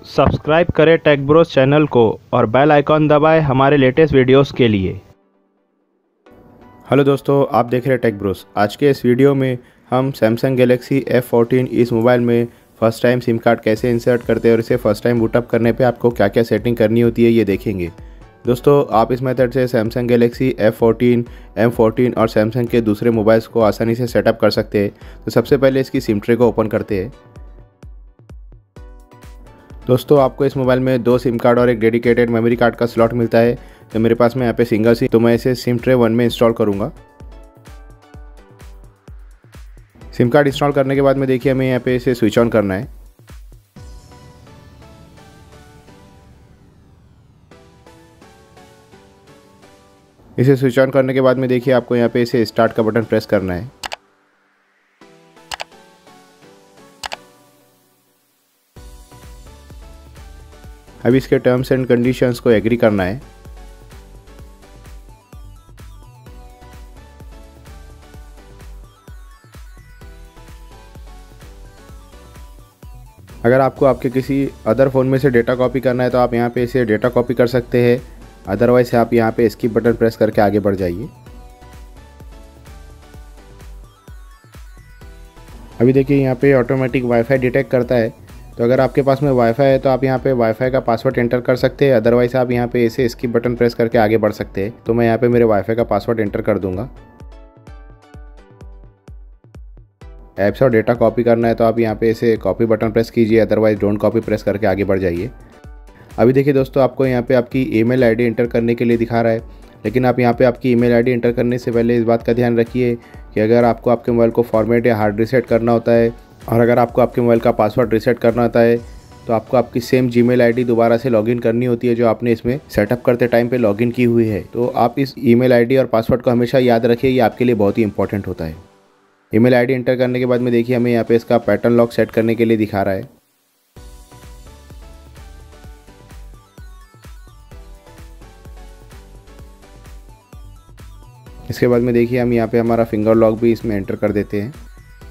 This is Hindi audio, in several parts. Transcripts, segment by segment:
सब्सक्राइब करें टेक ब्रोस चैनल को और बेल आइकॉन दबाएं हमारे लेटेस्ट वीडियोस के लिए। हेलो दोस्तों, आप देख रहे हैं टेक ब्रोस। आज के इस वीडियो में हम सैमसंग गैलेक्सी F14 इस मोबाइल में फ़र्स्ट टाइम सिम कार्ड कैसे इंसर्ट करते हैं और इसे फ़र्स्ट टाइम बूटअप करने पे आपको क्या क्या सेटिंग करनी होती है ये देखेंगे। दोस्तों, आप इस मेथड से सैमसंग गैलेक्सी F14, M14 और सैमसंग के दूसरे मोबाइल्स को आसानी से सेटअप कर सकते हैं। तो सबसे पहले इसकी सिम ट्रे को ओपन करते हैं। दोस्तों, आपको इस मोबाइल में 2 सिम कार्ड और एक डेडिकेटेड मेमोरी कार्ड का स्लॉट मिलता है। तो मेरे पास में यहाँ पे सिंगल सिम, तो मैं इसे सिम ट्रे 1 में इंस्टॉल करूँगा। सिम कार्ड इंस्टॉल करने के बाद में देखिए हमें यहाँ पे इसे स्विच ऑन करना है। इसे स्विच ऑन करने के बाद में देखिए आपको यहाँ पे इसे स्टार्ट का बटन प्रेस करना है। अब इसके टर्म्स एंड कंडीशंस को एग्री करना है। अगर आपको आपके किसी अदर फ़ोन में से डेटा कॉपी करना है तो आप यहाँ पे इसे डेटा कॉपी कर सकते हैं। अदरवाइज आप यहाँ पे स्किप बटन प्रेस करके आगे बढ़ जाइए। अभी देखिए यहाँ पे ऑटोमेटिक वाईफाई डिटेक्ट करता है। तो अगर आपके पास में वाईफाई है तो आप यहाँ पे वाईफाई का पासवर्ड एंटर कर सकते हैं। अदरवाइज आप यहाँ पे इसे स्किप बटन प्रेस करके आगे बढ़ सकते हैं। तो मैं यहाँ पे मेरे वाईफाई का पासवर्ड एंटर कर दूंगा। ऐप्स और डेटा कॉपी करना है तो आप यहाँ पे इसे कॉपी बटन प्रेस कीजिए, अदरवाइज डोंट कॉपी प्रेस करके आगे बढ़ जाइए। अभी देखिए दोस्तों, आपको यहाँ पे आपकी ईमेल आईडी एंटर करने के लिए दिखा रहा है, लेकिन आप यहाँ पे आपकी ईमेल आईडी एंटर करने से पहले इस बात का ध्यान रखिए कि अगर आपको आपके मोबाइल को फॉर्मेट या हार्ड रीसेट करना होता है और अगर आपको आपके मोबाइल का पासवर्ड रीसेट करना होता है तो आपको आपकी सेम जीमेल आईडी दोबारा से लॉगिन करनी होती है जो आपने इसमें सेटअप करते टाइम पे लॉगिन की हुई है। तो आप इस ईमेल आईडी और पासवर्ड को हमेशा याद रखिए, ये आपके लिए बहुत ही इंपॉर्टेंट होता है। ईमेल आईडी एंटर करने के बाद में देखिए हमें यहाँ पे इसका पैटर्न लॉक सेट करने के लिए दिखा रहा है। इसके बाद में देखिए हम यहाँ पे हमारा फिंगर लॉक भी इसमें एंटर कर देते हैं।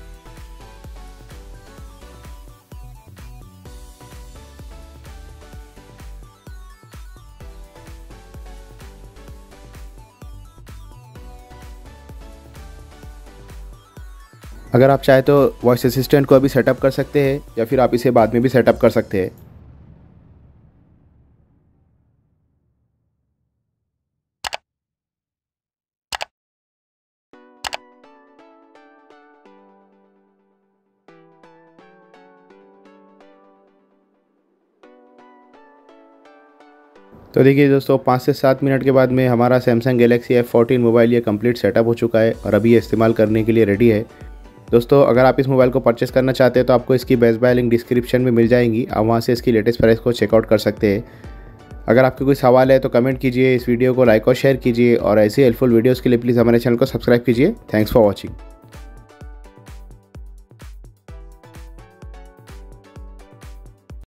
अगर आप चाहे तो वॉइस असिस्टेंट को अभी सेटअप कर सकते हैं या फिर आप इसे बाद में भी सेटअप कर सकते हैं। तो देखिए दोस्तों, 5 से 7 मिनट के बाद में हमारा सैमसंग गैलेक्सी F14 मोबाइल ये कंप्लीट सेटअप हो चुका है और अभी ये इस्तेमाल करने के लिए रेडी है। दोस्तों, अगर आप इस मोबाइल को परचेस करना चाहते हैं तो आपको इसकी बेस्ट बाय लिंक डिस्क्रिप्शन में मिल जाएंगी। आप वहाँ से इसकी लेटेस्ट प्राइस को चेकआउट कर सकते हैं। अगर आपके कोई सवाल है तो कमेंट कीजिए, इस वीडियो को लाइक और शेयर कीजिए और ऐसे हेल्पफुल वीडियोज़ के लिए प्लीज़ हमारे चैनल को सब्सक्राइब कीजिए। Thanks for watching.